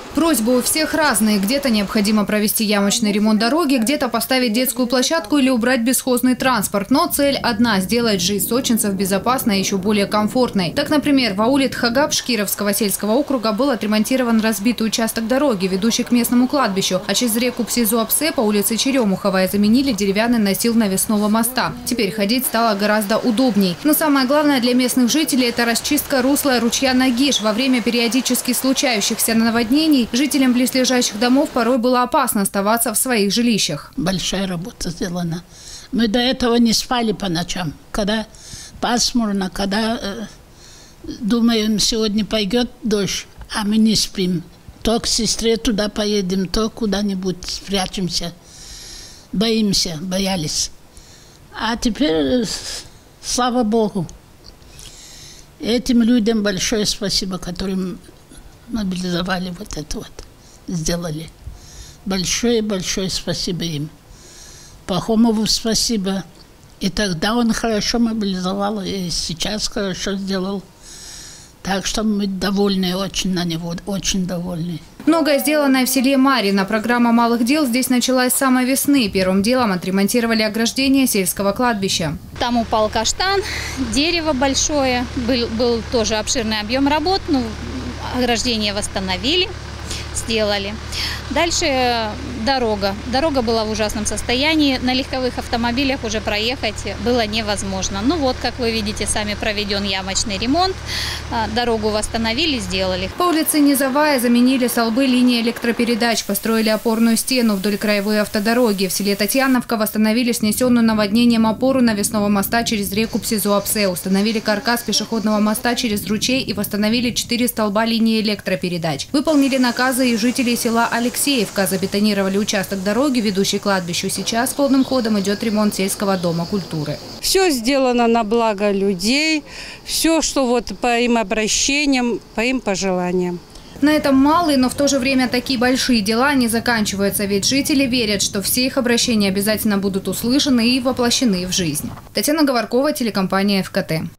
Просьбы у всех разные. Где-то необходимо провести ямочный ремонт дороги, где-то поставить детскую площадку или убрать бесхозный транспорт. Но цель одна – сделать жизнь сочинцев безопасной и еще более комфортной. Так, например, в ауле Тхагап Шкировского сельского округа был отремонтирован разбитый участок дороги, ведущий к местному кладбищу. А через реку Псизуапсе по улице Черемуховая заменили деревянный настил навесного моста. Теперь ходить стало гораздо удобней. Но самое главное для местных жителей – это расчистка русла ручья Нагиш. Во время периодически случающихся наводнений жителям близлежащих домов порой было опасно оставаться в своих жилищах. Большая работа сделана. Мы до этого не спали по ночам. Когда пасмурно, когда думаем, сегодня пойдет дождь, а мы не спим. То к сестре туда поедем, то куда-нибудь спрячемся. Боялись. А теперь, слава Богу, этим людям большое спасибо, которым мобилизовали вот это вот, сделали. Большое-большое спасибо им. Пахомову спасибо. И тогда он хорошо мобилизовал, и сейчас хорошо сделал. Так что мы довольны очень на него, очень довольны. Многое сделанное в селе Марьино. Программа малых дел здесь началась с самой весны. Первым делом отремонтировали ограждение сельского кладбища. Там упал каштан, дерево большое, был тоже обширный объем работ, но ограждение восстановили, сделали. Дальше дорога. Дорога была в ужасном состоянии. На легковых автомобилях уже проехать было невозможно. Ну вот, как вы видите, сами проведен ямочный ремонт. Дорогу восстановили, сделали. По улице Низовая заменили столбы линии электропередач, построили опорную стену вдоль краевой автодороги. В селе Татьяновка восстановили снесенную наводнением опору навесного моста через реку Псизуапсе, установили каркас пешеходного моста через ручей и восстановили 4 столба линии электропередач. Выполнили наказы и жителей села Алексеевка, забетонировали участок дороги, ведущий к кладбищу. Сейчас полным ходом идет ремонт сельского дома культуры. Все сделано на благо людей, все, что вот по им обращениям, по им пожеланиям. На этом малые, но в то же время такие большие дела не заканчиваются, ведь жители верят, что все их обращения обязательно будут услышаны и воплощены в жизнь. Татьяна Говоркова, телекомпания ФКТ.